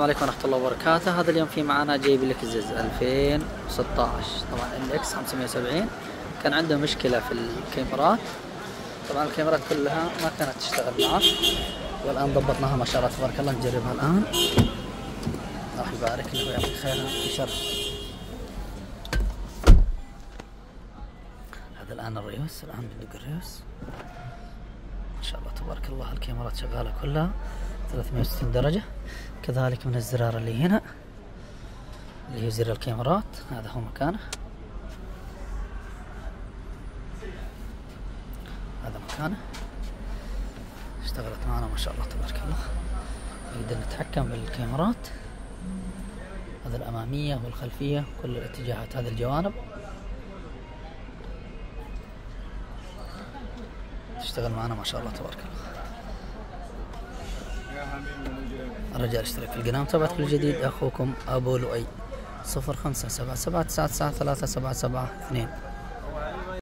السلام عليكم ورحمة الله وبركاته. هذا اليوم في معنا جايب لك زز 2016 طبعا NX 570. كان عنده مشكلة في الكاميرات، طبعا الكاميرات كلها ما كانت تشتغل معه، والآن ضبطناها ما شاء الله تبارك الله. نجربها الآن، الله يبارك له ويعطيك خيرها في شر. هذا الآن الريوس، الآن بندق الريوس ما شاء الله تبارك الله. الكاميرات شغالة كلها 360 درجة. كذلك من الزرار اللي هنا اللي هو زر الكاميرات، هذا هو مكانه، هذا مكانه. اشتغلت معنا ما شاء الله تبارك الله. نقدر نتحكم بالكاميرات، هذا الأمامية والخلفية كل الاتجاهات، هذا الجوانب تشتغل معنا ما شاء الله تبارك الله. الرجال اشترك في القناة وتابعت كل جديد. أخوكم أبو لؤي 0577999377 2.